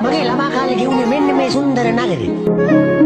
मगे लमा काल घेऊन मेन मे सुंदर नागरे